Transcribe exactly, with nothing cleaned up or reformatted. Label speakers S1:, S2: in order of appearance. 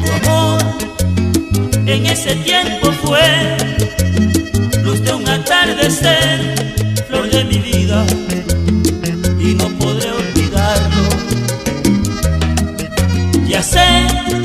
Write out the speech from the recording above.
S1: Tu amor en ese tiempo fue luz de un atardecer, flor de mi vida, y no podré olvidarlo. Ya sé